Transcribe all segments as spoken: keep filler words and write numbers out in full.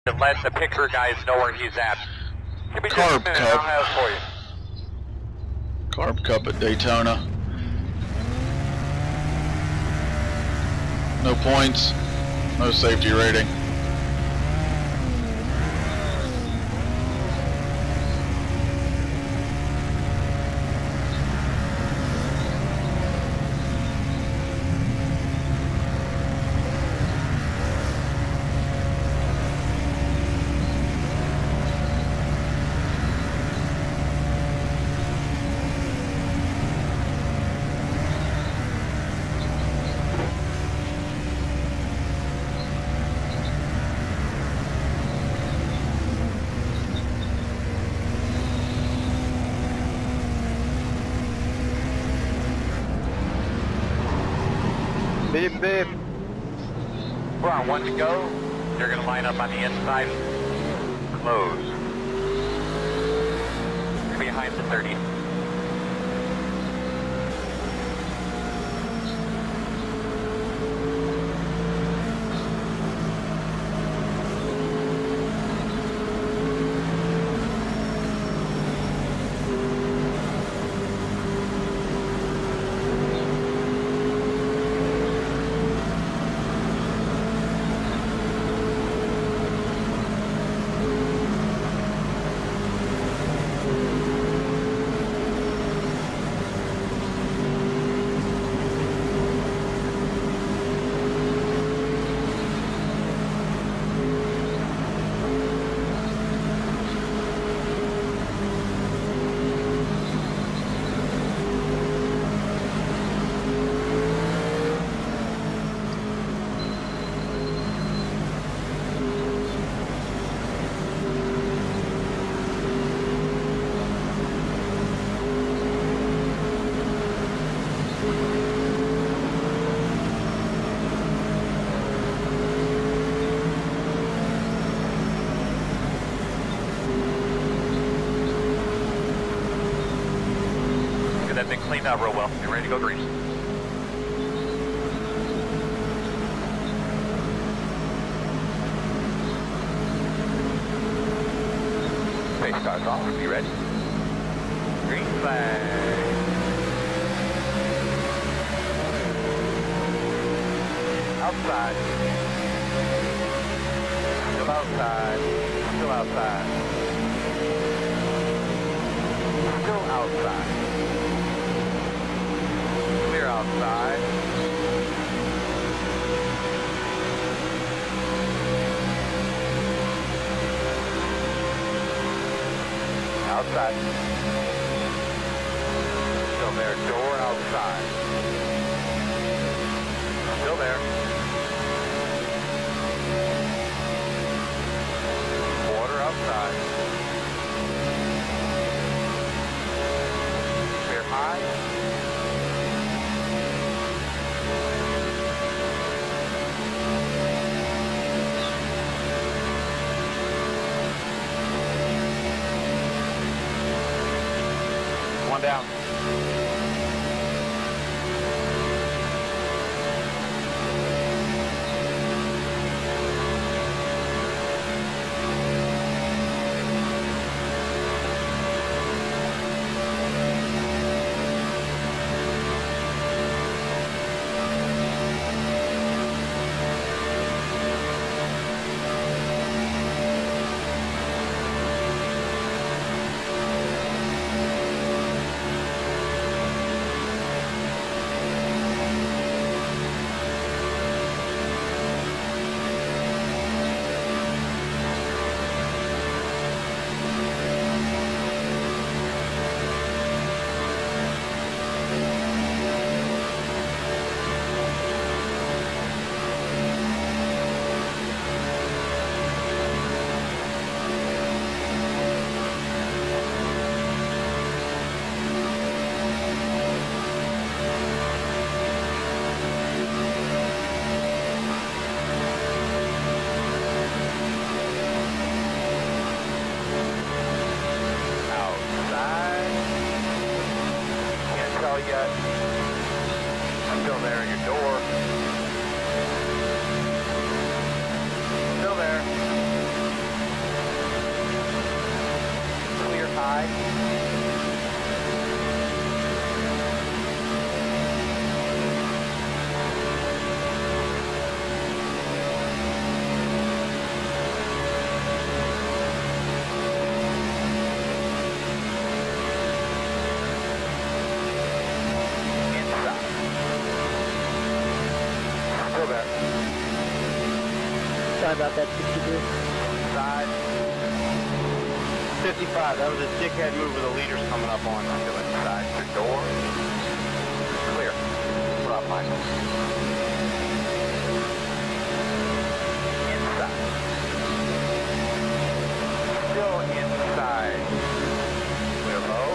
and let the picker guys know where he's at. Give me just a Carb minute, Cup. I'll have it for you. Carb Cup at Daytona. No points, no safety rating. Beep, beep. We're on one to go. They're going to line up on the inside. Close. Behind the thirty. That thing cleaned out real well. You're ready to go green. Face cars off. Be ready. Green flag. Outside. Still outside. Still outside. Still outside. Clear outside. Outside. Still there. Door outside. Still there. Water outside. Clear high. One down. there. Sorry about that, sixty-three. Side. fifty-five, that was a dickhead move with the leaders coming up on. I'm doing side. Your door. Clear. Put up, Michael. Inside. Still inside. Clear low.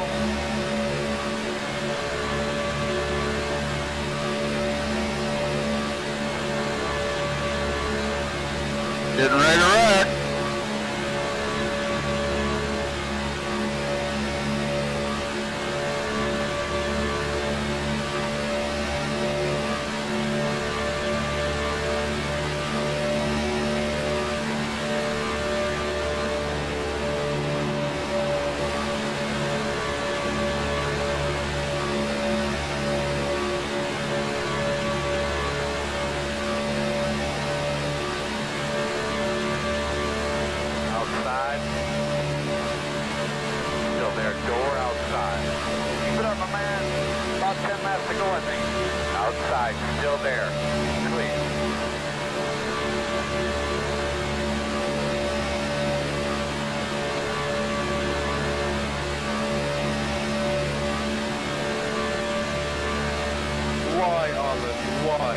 Getting ready to wreck. Outside. Still there. Door outside. Keep it up, my man. About ten laps to go, I think. Outside. Still there. Clear. Why, Olive? Why?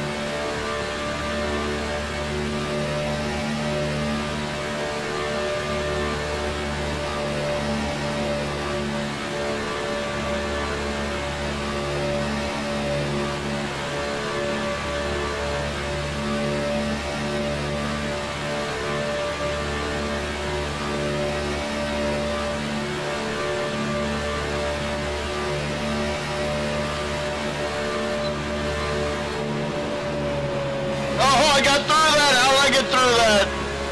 Oh, I got through that. How did I get through that?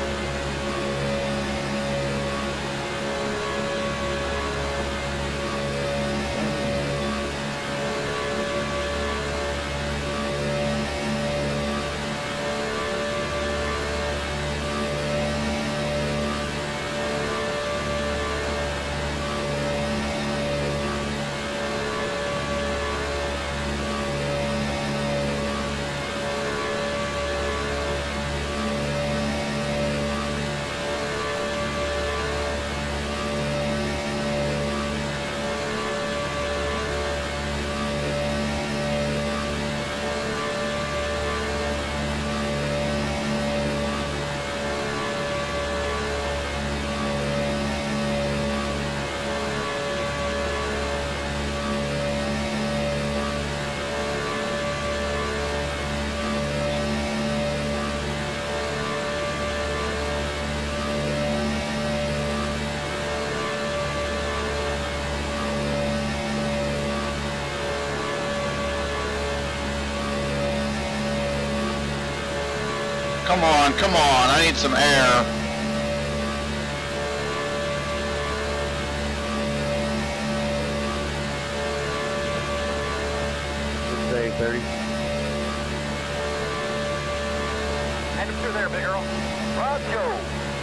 Come on, come on. I need some air. Say thirty. Head through there, big girl. Roger.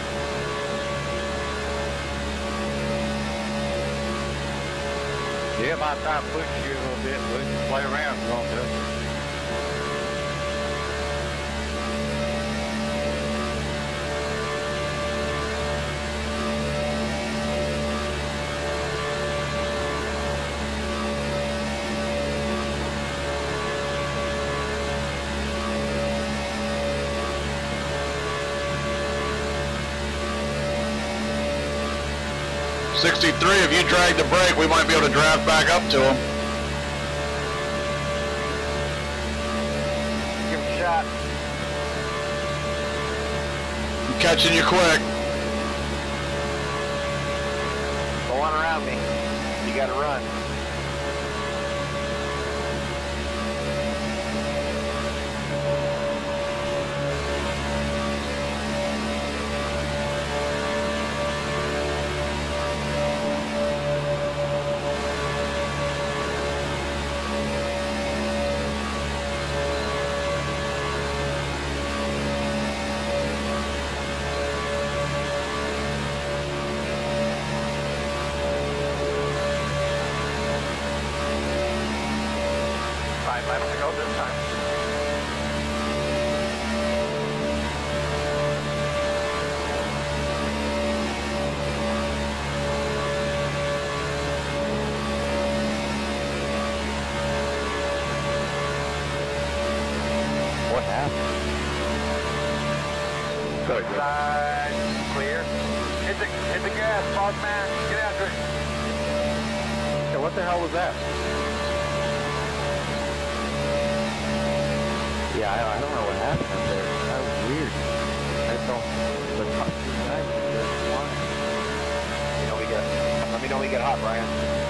Yeah, my time push you a little bit. We'll just play around if you want to. sixty-three, if you drag the brake, we might be able to draft back up to him. Give him a shot. I'm catching you quick. Go on around me. You gotta run. happened? Good side, clear. Hit the, hit the gas, boss man. Get after it. Yeah, what the hell was that? Yeah, I, I don't know what happened up there. That was weird. I felt the top two guys were flying. You know we get. Let me know we get hot, Brian.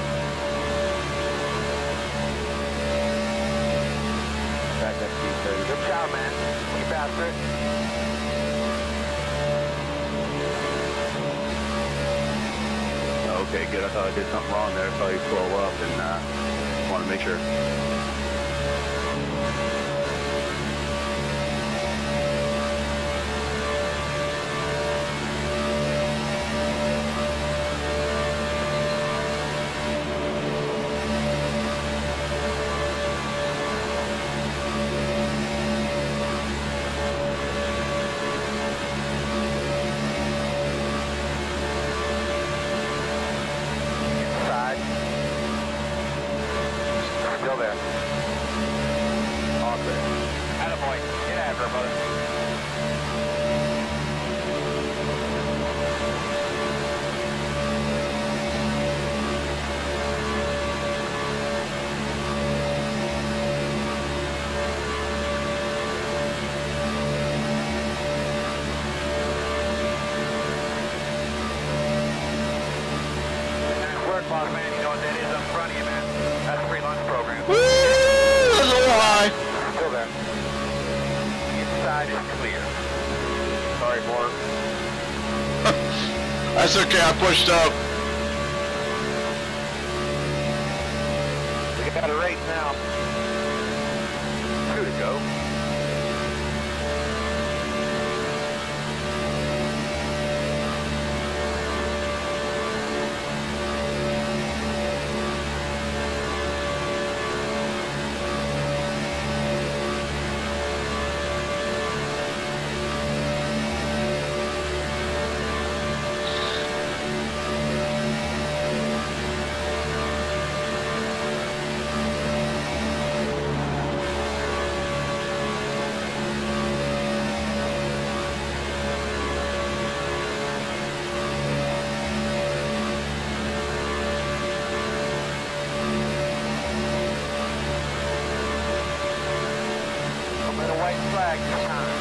Back up to thirty. Good job, man. Keep after it. Okay, good. I thought I did something wrong there. I saw you slow up and uh, want to make sure. Still there. All clear. Attaboy. Get after it, brother. Nice work, boss man. You know what that is up front of you, man. That's a free lunch program. Woo! That's a little high. Still there. Inside is clear. Sorry, Mark. That's okay. I pushed up. We got a race now. Two to go. White flag this time.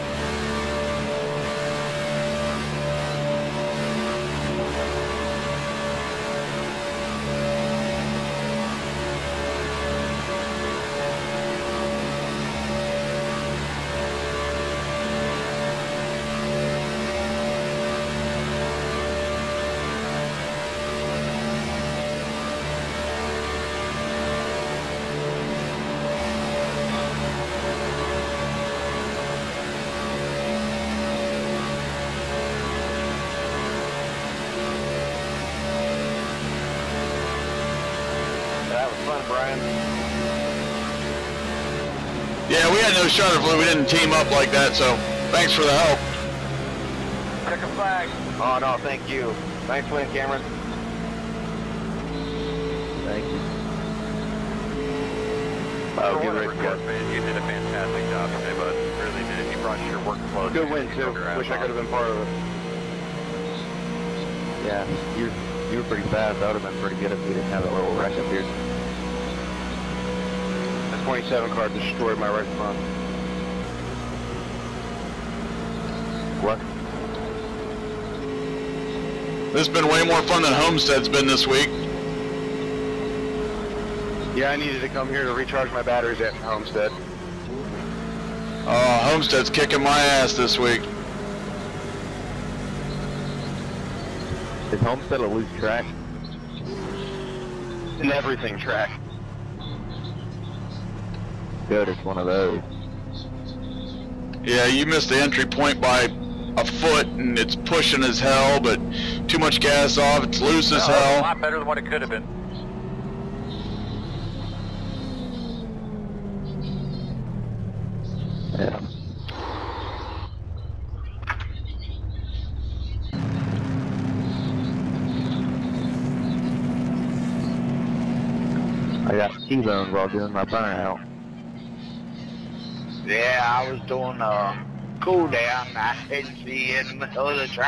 That was fun, Brian. Yeah, we had no shutter fluid. We didn't team up like that, so thanks for the help. Check a flag. Oh, no, thank you. Nice win, Cameron. Thank you. Oh, For good whatever race, it's worth, man, you did a fantastic job today, bud. Really did. You brought your work close. Good win, too. Wish I could have been part of it. Yeah, you you were pretty fast. That would have been pretty good if we didn't have that little wreck up here. The twenty-seven car destroyed my right front. What? This has been way more fun than Homestead's been this week. Yeah, I needed to come here to recharge my batteries at Homestead. Oh, Homestead's kicking my ass this week. Is Homestead a loose track? And everything track. Good, it's one of those. Yeah, you missed the entry point by a foot, and it's pushing as hell, but too much gas off, it's loose as No, a hell. lot better than what it could have been. Yeah. I got T-boned while doing my burnout. Yeah, I was doing a cool down. I didn't see you in the middle of the track.